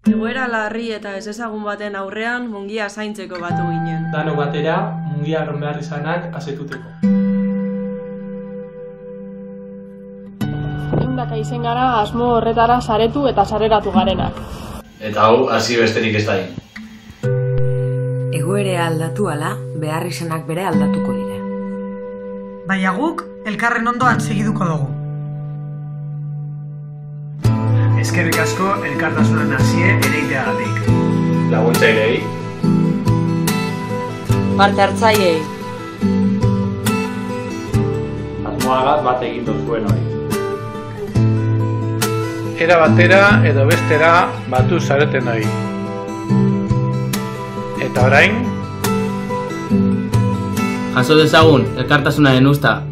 Egoera larri eta ezezagun baten aurrean mungia zaintzeko batu ginen. Danok batera, mungia arron behar izanak asetuteko. Eundaka izen gara asmo horretara saretu eta sareratu garenak. Eta hau, hasi besterik ez da. Egoera aldatu ala, behar izanak bere aldatuko dira. Baina guk, elkarren ondoan segiduko dugu. Eskerrik asko elkartasunan hasie ereiteagatik. Laguntzailei. Parte hartzaileei. Asmoagaz bat egin duzuen hori. Era batera edo bestera batu zareten hori. Eta orain? Jaso dezagun elkartasunaren usta